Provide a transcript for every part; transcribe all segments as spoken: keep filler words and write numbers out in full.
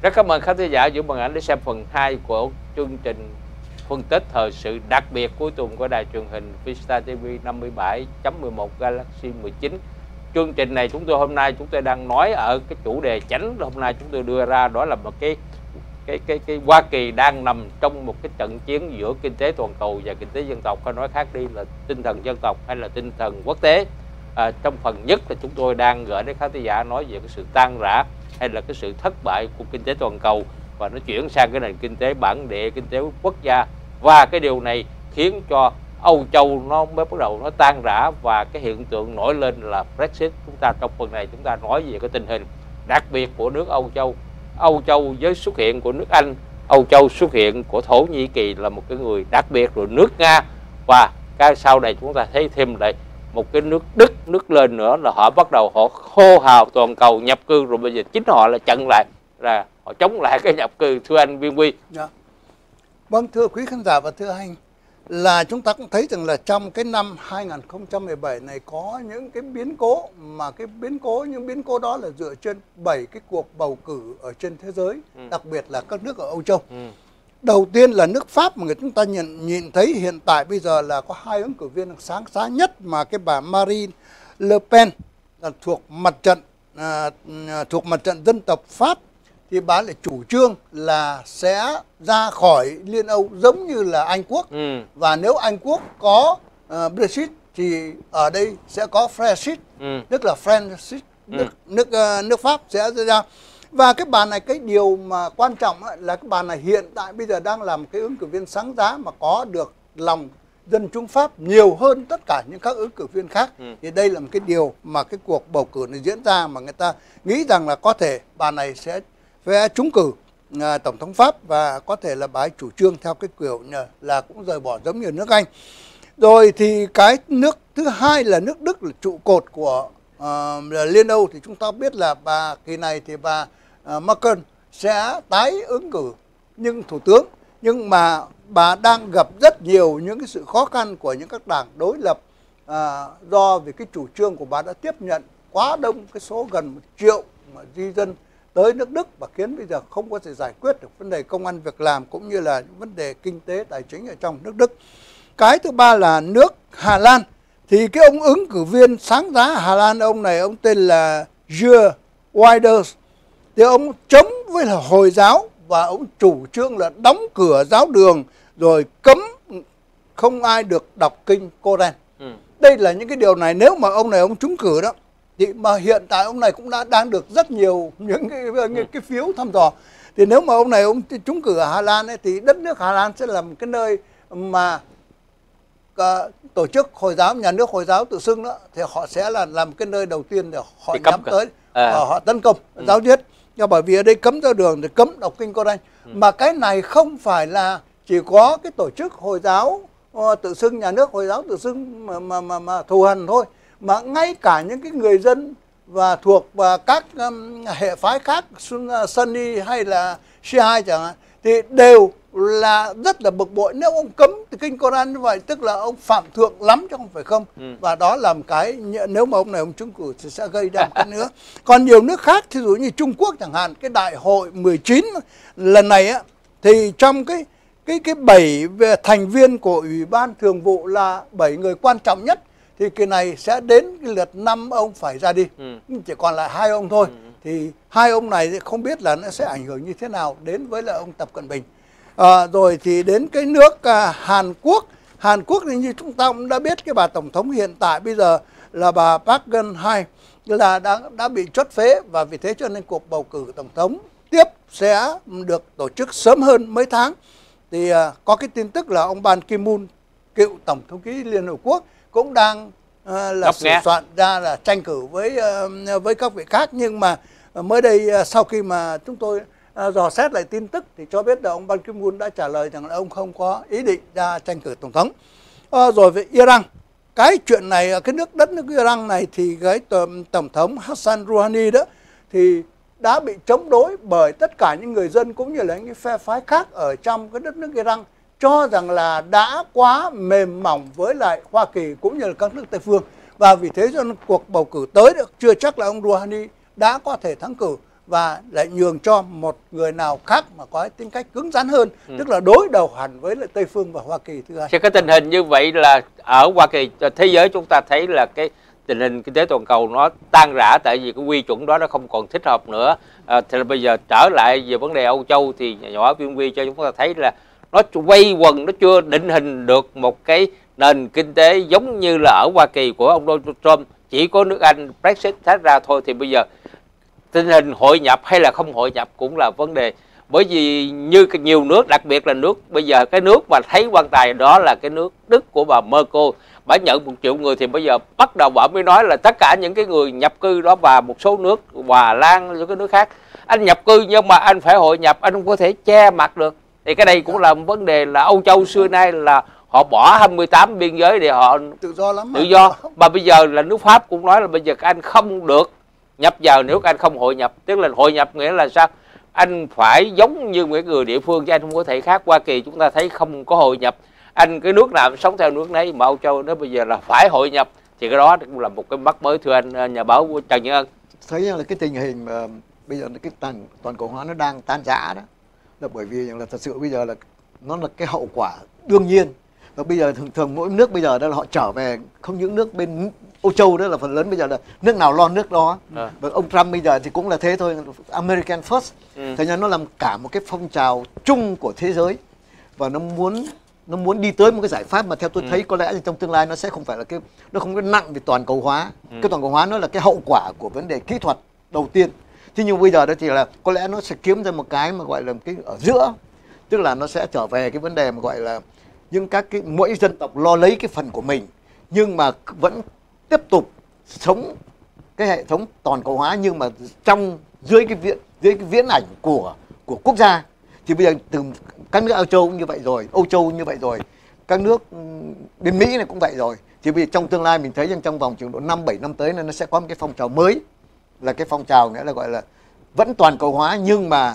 Rất cảm ơn khán thính giả giữ màn ảnh để xem phần hai của chương trình phân tích thời sự đặc biệt cuối tuần của đài truyền hình Vista ti vi năm mươi bảy chấm mười một Galaxy mười chín. Chương trình này chúng tôi hôm nay chúng tôi đang nói ở cái chủ đề chánh hôm nay chúng tôi đưa ra, đó là một cái cái cái cái Hoa Kỳ đang nằm trong một cái trận chiến giữa kinh tế toàn cầu và kinh tế dân tộc, hay nói khác đi là tinh thần dân tộc hay là tinh thần quốc tế. À, trong phần nhất là chúng tôi đang gửi đến khán giả nói về cái sự tan rã hay là cái sự thất bại của kinh tế toàn cầu, và nó chuyển sang cái nền kinh tế bản địa, kinh tế quốc gia, và cái điều này khiến cho Âu Châu nó mới bắt đầu nó tan rã, và cái hiện tượng nổi lên là Brexit. Chúng ta trong phần này chúng ta nói về cái tình hình đặc biệt của nước Âu Châu. Âu Châu với xuất hiện của nước Anh, Âu Châu xuất hiện của Thổ Nhĩ Kỳ là một cái người đặc biệt, rồi nước Nga, và cái sau này chúng ta thấy thêm lại một cái nước Đức, nước lên nữa là họ bắt đầu họ hô hào toàn cầu nhập cư, rồi bây giờ chính họ là chặn lại, là họ chống lại cái nhập cư. Thưa anh Viên Huy. Dạ. Vâng, thưa quý khán giả và thưa anh, là chúng ta cũng thấy rằng là trong cái năm hai nghìn không trăm mười bảy này có những cái biến cố, mà cái biến cố những biến cố đó là dựa trên bảy cái cuộc bầu cử ở trên thế giới, ừ. đặc biệt là các nước ở Âu Châu. Ừ. Đầu tiên là nước Pháp mà người chúng ta nhìn nhìn thấy hiện tại bây giờ là có hai ứng cử viên sáng giá nhất, mà cái bà Marine Le Pen là thuộc mặt trận à, thuộc mặt trận dân tộc Pháp, thì bà lại chủ trương là sẽ ra khỏi Liên Âu giống như là Anh Quốc, ừ. và nếu Anh Quốc có uh, Brexit thì ở đây sẽ có Frexit, ừ. tức là Frexit, ừ. nước nước uh, nước Pháp sẽ ra. Và cái bà này, cái điều mà quan trọng là cái bà này hiện tại bây giờ đang làm cái ứng cử viên sáng giá mà có được lòng dân chúng Pháp nhiều hơn tất cả những các ứng cử viên khác. Ừ. Thì đây là một cái điều mà cái cuộc bầu cử này diễn ra mà người ta nghĩ rằng là có thể bà này sẽ sẽ trúng cử uh, tổng thống Pháp, và có thể là bà ấy chủ trương theo cái kiểu là cũng rời bỏ giống như nước Anh. Rồi thì cái nước thứ hai là nước Đức, là trụ cột của uh, Liên Âu, thì chúng ta biết là bà kỳ này thì bà uh, Merkel sẽ tái ứng cử nhưng thủ tướng, nhưng mà bà đang gặp rất nhiều những cái sự khó khăn của những các đảng đối lập, uh, do vì cái chủ trương của bà đã tiếp nhận quá đông cái số gần một triệu mà di dân tới nước Đức, và khiến bây giờ không có thể giải quyết được vấn đề công ăn việc làm cũng như là vấn đề kinh tế tài chính ở trong nước Đức. Cái thứ ba là nước Hà Lan, thì cái ông ứng cử viên sáng giá Hà Lan, ông này ông tên là Geert Wilders, thì ông chống với là Hồi giáo, và ông chủ trương là đóng cửa giáo đường rồi cấm không ai được đọc kinh Koran. Ừ. Đây là những cái điều này, nếu mà ông này ông trúng cử đó, thì mà hiện tại ông này cũng đã đang được rất nhiều những cái, những cái phiếu thăm dò. Thì nếu mà ông này ông trúng cử ở Hà Lan ấy, thì đất nước Hà Lan sẽ là một cái nơi mà uh, tổ chức Hồi giáo, nhà nước Hồi giáo tự xưng đó, thì họ sẽ là làm cái nơi đầu tiên để họ nhắm tới, à. họ, họ tấn công, ừ. giáo giết. Nhưng bởi vì ở đây cấm ra đường thì cấm đọc kinh Koran. Ừ. Mà cái này không phải là chỉ có cái tổ chức Hồi giáo uh, tự xưng, nhà nước Hồi giáo tự xưng mà, mà, mà, mà thù hằn thôi, mà ngay cả những cái người dân và thuộc và các um, hệ phái khác, Sunni hay là Shia chẳng hạn, thì đều là rất là bực bội. Nếu ông cấm từ kinh Koran như vậy, tức là ông phạm thượng lắm chứ không phải không. Ừ. Và đó là một cái, nếu mà ông này ông trúng cử thì sẽ gây ra một cái nữa. Còn nhiều nước khác, thí dụ như Trung Quốc chẳng hạn, cái đại hội mười chín lần này á, thì trong cái cái cái bảy thành viên của Ủy ban Thường vụ là bảy người quan trọng nhất, thì cái này sẽ đến cái lượt năm ông phải ra đi, ừ. chỉ còn lại hai ông thôi. Ừ. Thì hai ông này không biết là nó sẽ ảnh hưởng như thế nào đến với lại ông Tập Cận Bình. À, rồi thì đến cái nước à, Hàn Quốc. Hàn Quốc thì như chúng ta cũng đã biết, cái bà tổng thống hiện tại bây giờ là bà Park Geun-hye là đã, đã bị chốt phế, và vì thế cho nên cuộc bầu cử tổng thống tiếp sẽ được tổ chức sớm hơn mấy tháng. Thì à, có cái tin tức là ông Ban Ki-moon, cựu tổng thư ký Liên Hợp Quốc, cũng đang uh, là sửa soạn ra là tranh cử với uh, với các vị khác. Nhưng mà uh, mới đây uh, sau khi mà chúng tôi uh, dò xét lại tin tức thì cho biết là ông Ban Ki-moon đã trả lời rằng là ông không có ý định ra tranh cử tổng thống. Uh, rồi về Iran, cái chuyện này, cái nước đất nước Iran này thì cái tổng thống Hassan Rouhani đó thì đã bị chống đối bởi tất cả những người dân cũng như là những phe phái khác ở trong cái đất nước Iran, cho rằng là đã quá mềm mỏng với lại Hoa Kỳ cũng như là các nước Tây phương. Và vì thế cho nên cuộc bầu cử tới được chưa chắc là ông Rouhani đã có thể thắng cử. và lại nhường cho một người nào khác mà có tính cách cứng rắn hơn, ừ. tức là đối đầu hẳn với lại Tây phương và Hoa Kỳ. Thưa anh, thì cái tình hình như vậy là ở Hoa Kỳ, thế giới chúng ta thấy là cái tình hình kinh tế toàn cầu nó tan rã, tại vì cái quy chuẩn đó nó không còn thích hợp nữa. À, thì bây giờ trở lại về vấn đề Âu Châu thì nhà báo Viên Vi cho chúng ta thấy là nó quay quần, nó chưa định hình được một cái nền kinh tế giống như là ở Hoa Kỳ của ông Donald Trump. Chỉ có nước Anh Brexit thoát ra thôi, thì bây giờ tình hình hội nhập hay là không hội nhập cũng là vấn đề. Bởi vì như nhiều nước, đặc biệt là nước bây giờ cái nước mà thấy quan tài đó là cái nước Đức của bà Merkel. Bà nhận một triệu người thì bây giờ bắt đầu bà mới nói là tất cả những cái người nhập cư đó và một số nước Hòa Lan, những cái nước khác, anh nhập cư nhưng mà anh phải hội nhập, anh không có thể che mặt được. Thì cái đây cũng là một vấn đề là Âu Châu xưa nay là họ bỏ hai mươi tám biên giới để họ tự do lắm, tự do. Mà bây giờ là nước Pháp cũng nói là bây giờ anh không được nhập vào nếu anh không hội nhập. Tức là hội nhập nghĩa là sao? Anh phải giống như những người địa phương chứ anh không có thể khác. Hoa Kỳ chúng ta thấy không có hội nhập, anh cái nước nào sống theo nước đấy, mà Âu Châu nó bây giờ là phải hội nhập, thì cái đó cũng là một cái mắc mới. Thưa anh nhà báo Trần Nhân Ân, thấy là cái tình hình mà bây giờ cái toàn toàn cầu hóa nó đang tan rã đó là bởi vì là thật sự bây giờ là nó là cái hậu quả đương nhiên. Và bây giờ thường thường mỗi nước bây giờ đó là họ trở về, không những nước bên Âu Châu đó là phần lớn bây giờ là nước nào lo nước đó. À. Và ông Trump bây giờ thì cũng là thế thôi, American First. Ừ. Thế nên nó làm cả một cái phong trào chung của thế giới và nó muốn nó muốn đi tới một cái giải pháp mà theo tôi ừ. thấy có lẽ trong tương lai nó sẽ không phải là cái nó không có nặng về toàn cầu hóa. Ừ. Cái toàn cầu hóa nó là cái hậu quả của vấn đề kỹ thuật đầu tiên. Thế nhưng bây giờ đó thì là có lẽ nó sẽ kiếm ra một cái mà gọi là cái ở giữa, tức là nó sẽ trở về cái vấn đề mà gọi là những các cái mỗi dân tộc lo lấy cái phần của mình nhưng mà vẫn tiếp tục sống cái hệ thống toàn cầu hóa, nhưng mà trong dưới cái viễn dưới cái viễn ảnh của của quốc gia. Thì bây giờ từ các nước Âu Châu cũng như vậy rồi, Âu Châu như vậy rồi, các nước bên Mỹ này cũng vậy rồi. Thì bây giờ trong tương lai mình thấy rằng trong vòng chừng độ năm bảy năm tới này nó sẽ có một cái phong trào mới, là cái phong trào nghĩa là gọi là vẫn toàn cầu hóa nhưng mà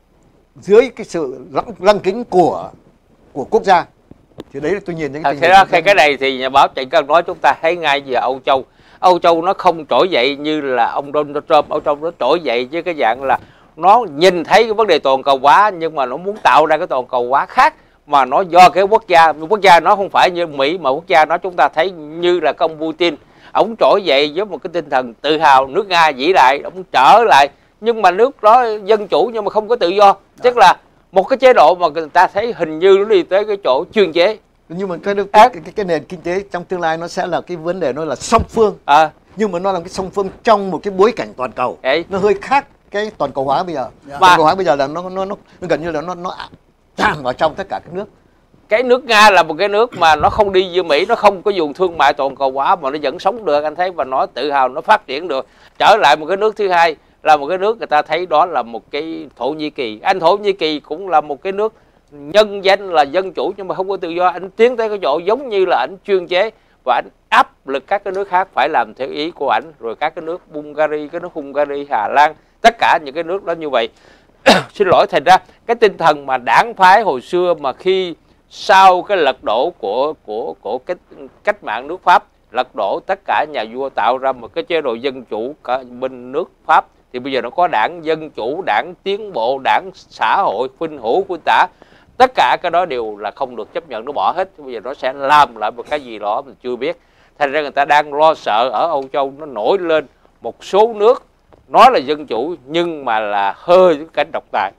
dưới cái sự lăng, lăng kính của của quốc gia. Thì đấy là tôi nhìn những cái à, thế đó, cái cái này thì nhà báo Trần Cân nói chúng ta thấy ngay về Âu Châu. Âu Châu nó không trỗi dậy như là ông Donald Trump. Âu Châu nó trỗi dậy với cái dạng là nó nhìn thấy cái vấn đề toàn cầu hóa nhưng mà nó muốn tạo ra cái toàn cầu hóa khác, mà nó do cái quốc gia quốc gia nó không phải như Mỹ, mà quốc gia nó chúng ta thấy như là công Putin. Ông trỗi dậy với một cái tinh thần tự hào, nước Nga vĩ đại, ông trở lại, nhưng mà nước đó dân chủ nhưng mà không có tự do. Tức là một cái chế độ mà người ta thấy hình như nó đi tới cái chỗ chuyên chế. Nhưng mà cái, cái, cái, cái nền kinh tế trong tương lai nó sẽ là cái vấn đề nó là song phương. À. Nhưng mà nó là cái song phương trong một cái bối cảnh toàn cầu. Đấy. Nó hơi khác cái toàn cầu hóa bây giờ. Yeah. Toàn cầu hóa bây giờ là nó nó nó, nó gần như là nó nó tràn vào trong tất cả các nước. Cái nước Nga là một cái nước mà nó không đi như Mỹ, nó không có dùng thương mại toàn cầu hóa mà nó vẫn sống được, anh thấy, và nó tự hào, nó phát triển được. Trở lại một cái nước thứ hai là một cái nước người ta thấy đó là một cái Thổ Nhĩ Kỳ. Anh Thổ Nhĩ Kỳ cũng là một cái nước nhân danh là dân chủ nhưng mà không có tự do. Anh tiến tới cái chỗ giống như là anh chuyên chế và anh áp lực các cái nước khác phải làm theo ý của ảnh. Rồi các cái nước Bulgaria, cái nước Hungary, Hà Lan, tất cả những cái nước đó như vậy. Xin lỗi, thành ra cái tinh thần mà đảng phái hồi xưa mà khi sau cái lật đổ của của của cái cách mạng nước Pháp, lật đổ tất cả nhà vua, tạo ra một cái chế độ dân chủ cả bên nước Pháp, thì bây giờ nó có đảng Dân Chủ, đảng Tiến Bộ, đảng Xã Hội, Khuynh Hữu, Khuynh Tả. Tất cả cái đó đều là không được chấp nhận, nó bỏ hết. Bây giờ nó sẽ làm lại một cái gì đó mình chưa biết. Thành ra người ta đang lo sợ ở Âu Châu nó nổi lên một số nước nói là dân chủ nhưng mà là hơi cái cảnh độc tài.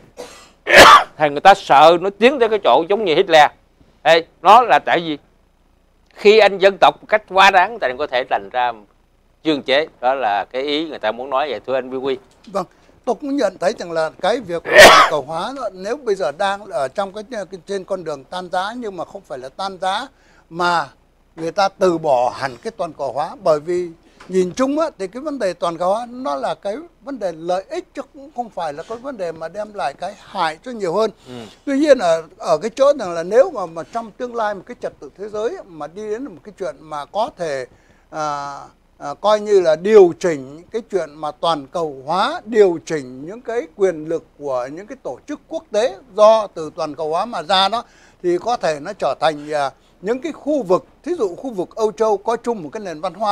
Thành người ta sợ nó tiến tới cái chỗ giống như Hitler. Ê, nó là tại vì khi anh dân tộc một cách quá đáng thì anh có thể thành ra chuyên chế. Đó là cái ý người ta muốn nói vậy, thưa anh Vy Quy. Vâng, tôi cũng nhận thấy rằng là cái việc toàn cầu hóa đó, nếu bây giờ đang ở trong cái trên con đường tan rã, nhưng mà không phải là tan rã mà người ta từ bỏ hẳn cái toàn cầu hóa. Bởi vì nhìn chung á, thì cái vấn đề toàn cầu hóa nó là cái vấn đề lợi ích chứ cũng không phải là cái vấn đề mà đem lại cái hại cho nhiều hơn. Ừ. Tuy nhiên ở ở cái chỗ rằng là nếu mà mà trong tương lai một cái trật tự thế giới mà đi đến một cái chuyện mà có thể à, à, coi như là điều chỉnh cái chuyện mà toàn cầu hóa, điều chỉnh những cái quyền lực của những cái tổ chức quốc tế do từ toàn cầu hóa mà ra đó, thì có thể nó trở thành à, những cái khu vực, thí dụ khu vực Âu Châu có chung một cái nền văn hóa,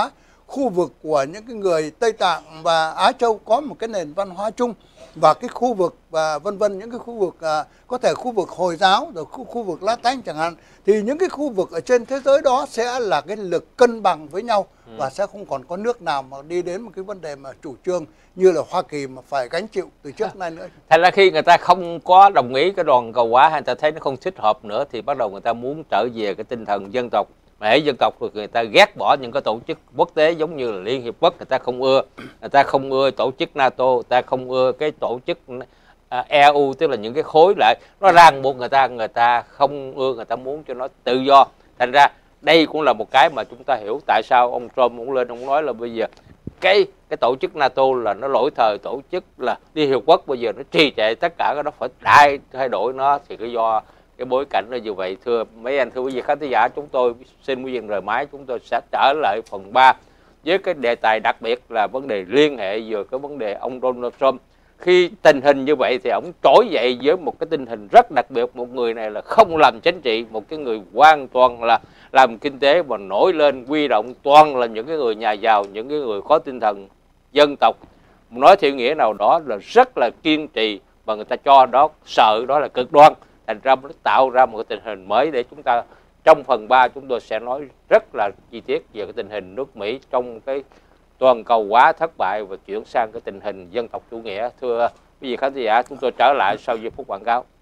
khu vực của những cái người Tây Tạng và Á Châu có một cái nền văn hóa chung, và cái khu vực và vân vân, những cái khu vực à, có thể khu vực Hồi giáo rồi khu, khu vực La Tanh chẳng hạn, thì những cái khu vực ở trên thế giới đó sẽ là cái lực cân bằng với nhau, ừ. và sẽ không còn có nước nào mà đi đến một cái vấn đề mà chủ trương như là Hoa Kỳ mà phải gánh chịu từ trước nay nữa. Thành ra khi người ta không có đồng ý cái đoàn cầu hóa, hay người ta thấy nó không thích hợp nữa, thì bắt đầu người ta muốn trở về cái tinh thần dân tộc. Mà hễ dân tộc rồi người ta ghét bỏ những cái tổ chức quốc tế giống như là Liên Hiệp Quốc, người ta không ưa, người ta không ưa tổ chức NATO, người ta không ưa cái tổ chức e u, tức là những cái khối lại nó ràng buộc người ta, người ta không ưa, người ta muốn cho nó tự do. Thành ra đây cũng là một cái mà chúng ta hiểu tại sao ông Trump cũng lên ông nói là bây giờ cái cái tổ chức NATO là nó lỗi thời, tổ chức là Liên Hiệp Quốc bây giờ nó trì trệ tất cả, cái đó phải đại thay đổi nó, thì cái do cái bối cảnh là như vậy. Thưa mấy anh, thưa quý vị khán giả, chúng tôi xin quý vị rời máy, chúng tôi sẽ trở lại phần ba với cái đề tài đặc biệt là vấn đề liên hệ giữa cái vấn đề ông Donald Trump. Khi tình hình như vậy thì ông trỗi dậy với một cái tình hình rất đặc biệt. Một người này là không làm chính trị, một cái người hoàn toàn là làm kinh tế, và nổi lên quy động toàn là những cái người nhà giàu, những cái người có tinh thần dân tộc. Nói theo nghĩa nào đó là rất là kiên trì, và người ta cho đó sợ đó là cực đoan. Thành ra nó tạo ra một cái tình hình mới để chúng ta trong phần ba chúng tôi sẽ nói rất là chi tiết về cái tình hình nước Mỹ trong cái toàn cầu hóa thất bại và chuyển sang cái tình hình dân tộc chủ nghĩa. Thưa quý vị khán giả, chúng tôi trở lại sau giây phút quảng cáo.